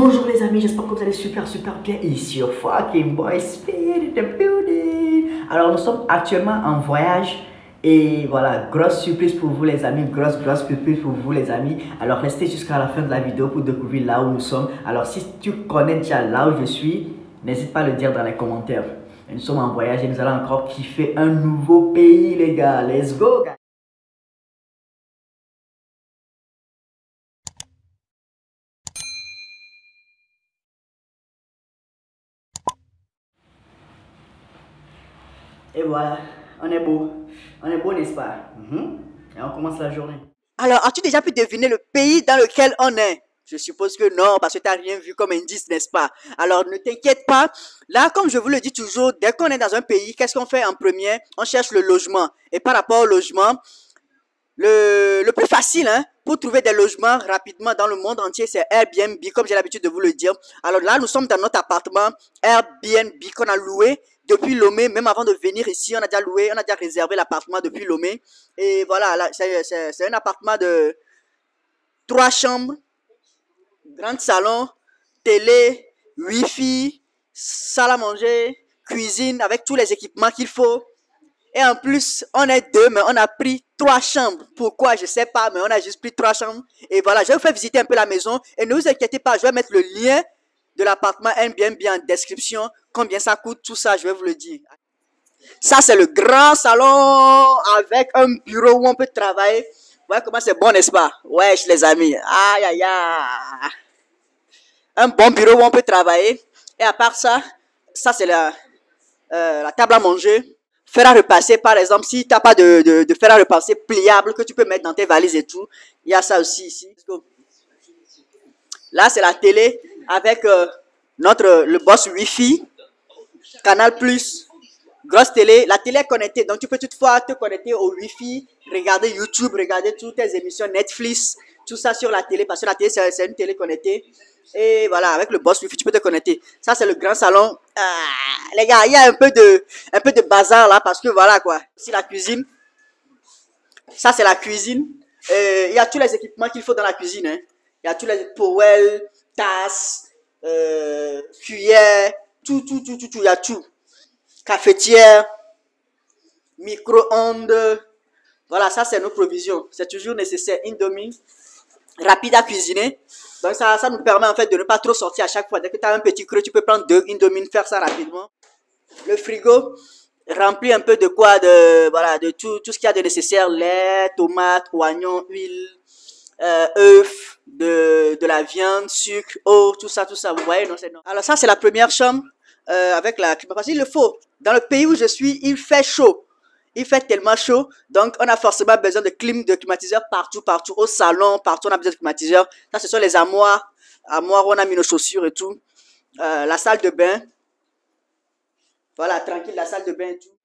Bonjour les amis, j'espère que vous allez super bien ici au fucking boy Speed in the building. Alors nous sommes actuellement en voyage et voilà, grosse surprise pour vous les amis, grosse surprise pour vous les amis. Alors restez jusqu'à la fin de la vidéo pour découvrir là où nous sommes. Alors si tu connais déjà là où je suis, n'hésite pas à le dire dans les commentaires. Et nous sommes en voyage et nous allons encore kiffer un nouveau pays les gars, let's go guys. Et voilà, on est beau n'est-ce pas? Et on commence la journée. Alors, as-tu déjà pu deviner le pays dans lequel on est? Je suppose que non, parce que tu n'as rien vu comme indice, n'est-ce pas? Alors, ne t'inquiète pas. Là, comme je vous le dis toujours, dès qu'on est dans un pays, qu'est-ce qu'on fait en premier? On cherche le logement. Et par rapport au logement, le plus facile pour trouver des logements rapidement dans le monde entier, c'est Airbnb, comme j'ai l'habitude de vous le dire. Alors là, nous sommes dans notre appartement Airbnb qu'on a loué depuis Lomé. Même avant de venir ici, on a déjà loué, on a déjà réservé l'appartement depuis Lomé. Et voilà, c'est un appartement de 3 chambres, grand salon, télé, wifi, salle à manger, cuisine avec tous les équipements qu'il faut. Et en plus, on est deux, mais on a pris 3 chambres. Pourquoi? Je sais pas, mais on a juste pris 3 chambres. Et voilà, je vais vous faire visiter un peu la maison. Et ne vous inquiétez pas, je vais mettre le lien de l'appartement Airbnb en description. Combien ça coûte, tout ça, je vais vous le dire. Ça, c'est le grand salon avec un bureau où on peut travailler. Vous voyez comment c'est bon, n'est-ce pas? Wesh, les amis. Aïe, aïe, aïe. Un bon bureau où on peut travailler. Et à part ça, ça c'est la table à manger. Fer à repasser, par exemple, si tu n'as pas de fer à repasser pliable que tu peux mettre dans tes valises et tout, il y a ça aussi ici. Là, c'est la télé avec le boss Wi-Fi, Canal+, grosse télé. La télé est connectée, donc tu peux toutefois te connecter au Wi-Fi, regarder YouTube, regarder toutes tes émissions Netflix, tout ça sur la télé, parce que la télé, c'est une télé connectée. Et voilà, avec le boss Wi-Fi, tu peux te connecter. Ça, c'est le grand salon. Les gars, il y a un peu de bazar là, parce que voilà quoi. Ici, la cuisine. Ça, c'est la cuisine. Il y a tous les équipements qu'il faut dans la cuisine. Il y a tous les poêles, tasses, cuillères, tout. Il y a tout. Cafetière, micro-ondes. Voilà, ça, c'est nos provisions. C'est toujours nécessaire. Indomie, rapide à cuisiner. Donc ça nous permet en fait de ne pas trop sortir à chaque fois. Dès que tu as un petit creux, tu peux prendre 2 Indomie, faire ça rapidement. Le frigo rempli un peu de quoi, de tout ce qu'il y a de nécessaire, lait, tomates, oignons, huile, œufs, de la viande, sucre, eau, tout ça, vous voyez, non, c'est non. Alors ça c'est la première chambre avec la climatisation. Il le faut. Dans le pays où je suis, il fait chaud. Il fait tellement chaud, donc on a forcément besoin de climatiseurs partout, au salon, partout on a besoin de climatiseurs. Ça, ce sont les armoires où on a mis nos chaussures et tout. La salle de bain. Voilà, tranquille, la salle de bain et tout.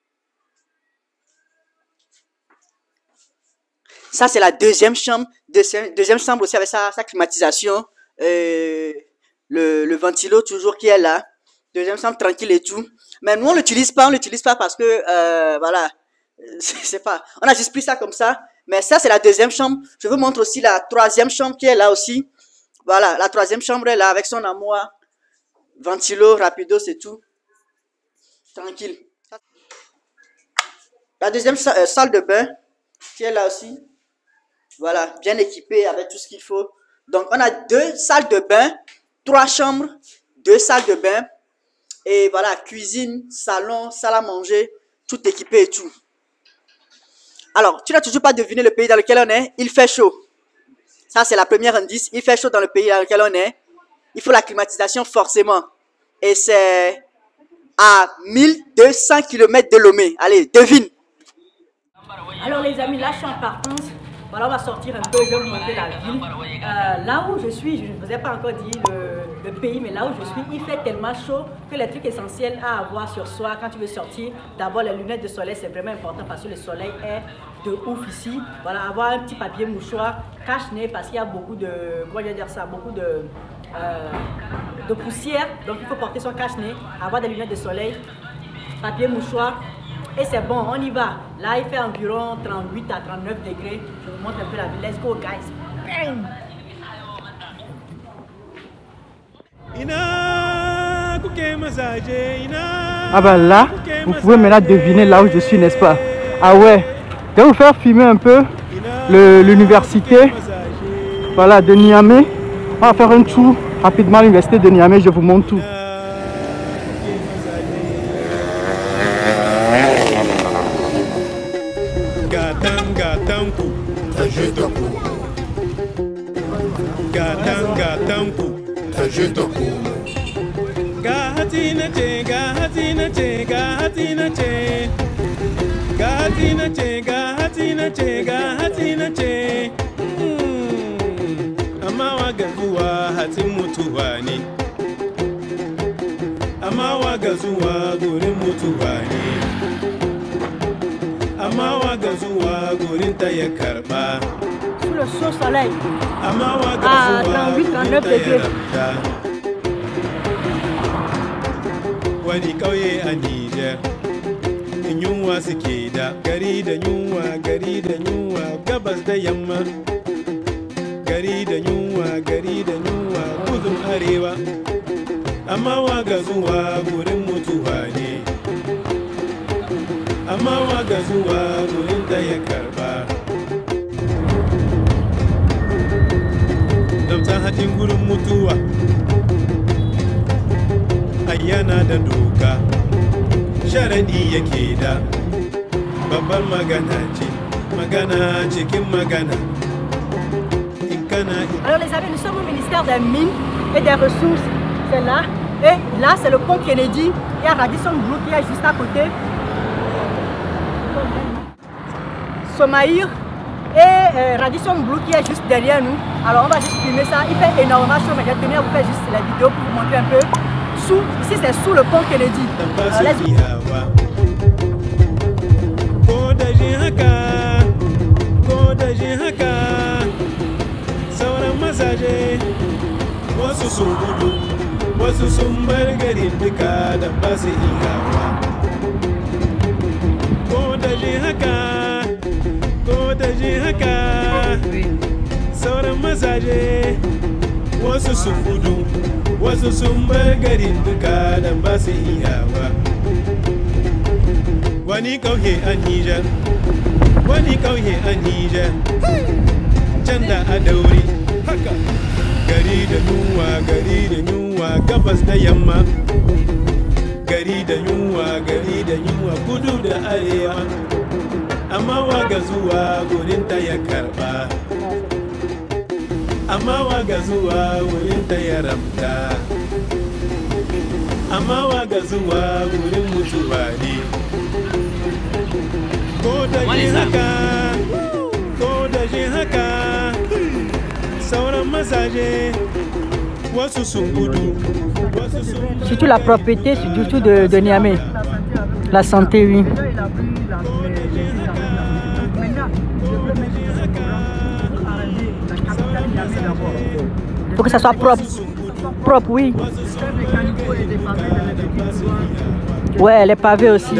Ça, c'est la deuxième chambre. Deuxième chambre aussi avec sa climatisation. Le ventilo toujours qui est là. Deuxième chambre tranquille et tout. Mais nous, on l'utilise pas parce que, voilà, c'est pas, on a juste pris ça comme ça. Mais ça, c'est la deuxième chambre. Je vous montre aussi la troisième chambre qui est là aussi. Voilà, la troisième chambre est là avec son armoire, ventilo, rapido, c'est tout. Tranquille. La deuxième salle de bain qui est là aussi. Voilà, bien équipée avec tout ce qu'il faut. Donc, on a 2 salles de bain, 3 chambres, 2 salles de bain. Et voilà, cuisine, salon, salle à manger, tout équipé et tout. Alors, tu n'as toujours pas deviné le pays dans lequel on est. Il fait chaud. Ça, c'est la première indice. Il fait chaud dans le pays dans lequel on est. Il faut la climatisation forcément. Et c'est à 1200 km de Lomé. Allez, devine. Alors les amis, là je suis en partance. Voilà, on va sortir un peu, je vais vous montrer la ville. Là où je suis, je ne vous ai pas encore dit le pays, mais là où je suis, il fait tellement chaud que les trucs essentiels à avoir sur soi quand tu veux sortir, d'abord les lunettes de soleil, c'est vraiment important parce que le soleil est de ouf ici. Voilà, avoir un petit papier mouchoir, cache-nez parce qu'il y a beaucoup de, comment je vais dire ça, beaucoup de poussière. Donc il faut porter son cache-nez, avoir des lunettes de soleil, papier mouchoir. Et c'est bon, on y va. Là, il fait environ 38 à 39 degrés. Je vous montre un peu la ville. Let's go, guys. Bang! Ah bah là, vous pouvez maintenant deviner là où je suis, n'est-ce pas? Ah ouais, je vais vous faire filmer un peu l'université, voilà, de Niamey. On va faire un tour rapidement à l'université de Niamey, je vous montre tout. Amawa gazuwa hatin mutuwa ne, amawa gazuwa gurin mutuwa ne, amawa gazuwa gurin ta ya karba. Sous le chaud soleil, Amawa à gazuwa 38, 39 degrés. Wani ƙauye a Nijar, yunwa suke da gari da yunwa, gari da yunwa, gabas da yamma. Gari da yunwa, gari da yunwa, gudun arewa. Amma waga zuwa gurin mutuwa ne, amma waga zuwa gurin da ya karba. Damta haɗin gurin mutuwa, ayyana da doka, sharaɗi yake da babbar magana ce, magana cikin magana. Alors les amis, nous sommes au ministère des Mines et des Ressources, c'est là. Et là, c'est le pont Kennedy. Il y a Radisson Blu qui est juste à côté. Somaïr et Radisson Blu qui est juste derrière nous. Alors on va juste filmer ça. Il fait énormément chaud, mais je vais tenir à vous faire juste la vidéo pour vous montrer un peu. Ici c'est sous le pont Kennedy. Wasu sun gudu, wasu sun bar garin duka da ba su iyawa. Ko da jin haka, ko da jin haka, sauran mazaje. Wasu sun gudu, wasu sun bar garin duka da ba su iyawa. Wani ƙauye a Nijar, wani ƙauye a Nijar, can da a dauri, haka. Gari da yunwa, gabas da yamma. Gari da yunwa, kudu da arewa. Amma waga zuwa gurin ta ya karba, amma waga zuwa gurin ta ya ramta, amma waga zuwa gurin mutuwa ne. Ko da jin haka, ko da jin haka, sauran mazaje wasu sun gudu, wasu sun. Surtout la propriété, surtout de Niamey. La santé, oui. Il faut que ça soit propre. Propre, oui. Ouais, les pavés aussi.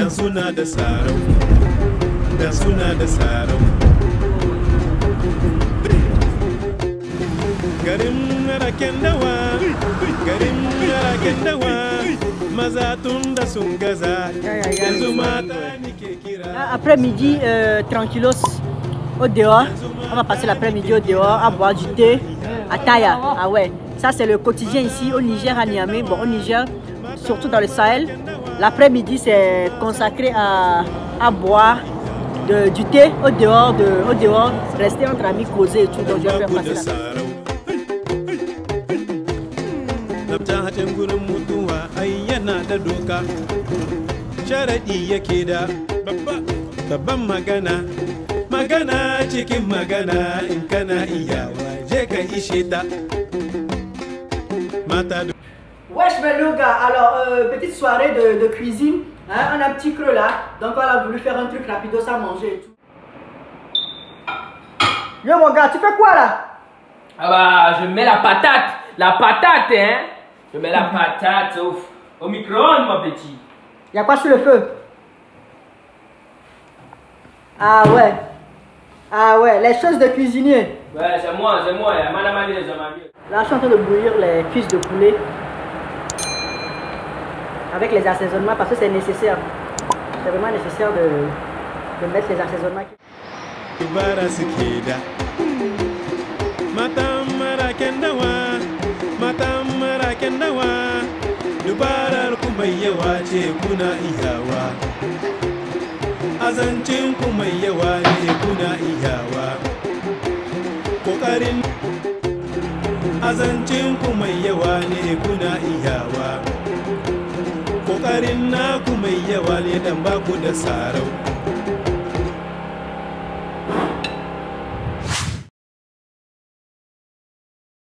Après-midi, tranquillos, au dehors. On va passer l'après-midi au dehors à boire du thé à Taya. Ah ouais, ça c'est le quotidien ici au Niger, à Niamey. Bon, au Niger, surtout dans le Sahel, l'après-midi c'est consacré à boire du thé au dehors, rester entre amis, causer et tout. Donc je vais faire passer là. Magana cikin magana in kana iyawa je ka ishe ta mata. Wesh mes loups gars, alors petite soirée de cuisine, hein, on a un petit creux là, donc on a voulu faire un truc rapidos à manger et tout. Yo mon gars, tu fais quoi là? Ah bah je mets la patate hein. Je mets la patate au micro-ondes mon petit. Y'a quoi sur le feu? Ah ouais, les choses de cuisinier. Ouais, c'est moi, y'a madame Ali les amandis. Là, je suis en train de bouillir les cuisses de poulet. avec les assaisonnements parce que c'est nécessaire. C'est vraiment nécessaire de mettre les assaisonnements. Dubarar ku mai yawa ce kuna iyawa, azancin ku mai yawa ne kuna iyawa, kokarin azancin ku mai yawa ne kuna iyawa, kokarin naku mai yawa ne dan baku da sarau.